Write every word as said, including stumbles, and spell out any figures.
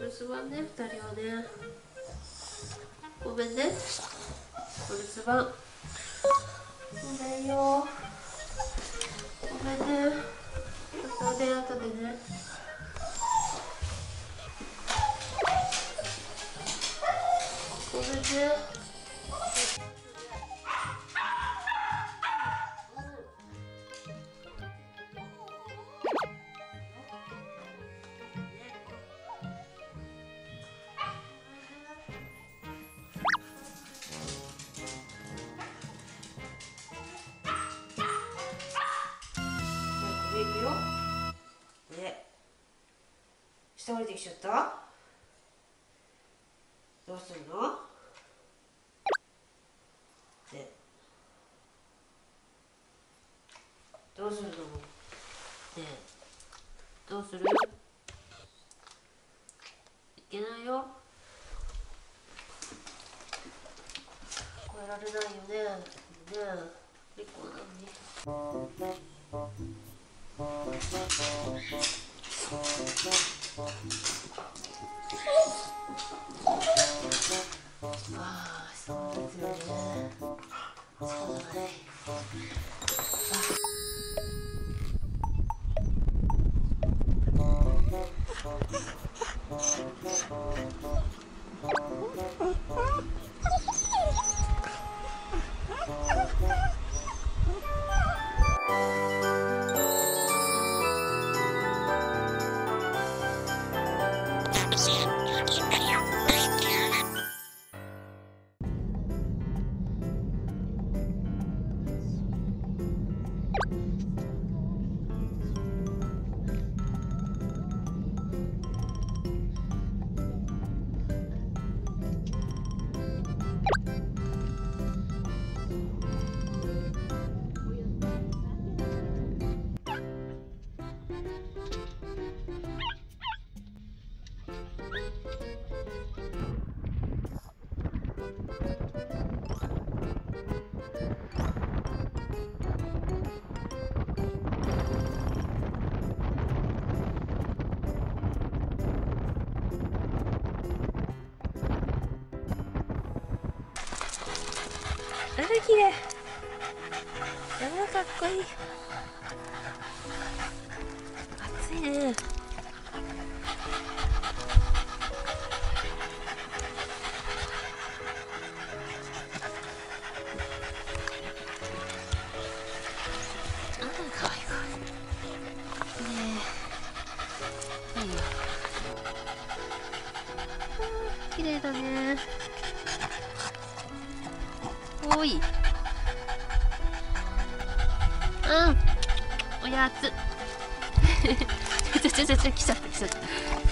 留守番ね、ふたりはね。ごめんね、お留守番。ごめんよ。ごめんね。またね、後でね。ごめんね。いくよ。ね、下降りてきちゃった。どうするの？ね、どうするの？ねえ、どうする？いけないよ。超えられないよね。ねえ、リコなのに。ああ、そうですよね。そうだね。あら、綺麗。あら、かっこいい。暑いね。あら、かわいいかわいい。ねえ。いいよ。綺麗だね。おい。うん。おやつ。ちょちょちょちょ、来ちゃった来ちゃった。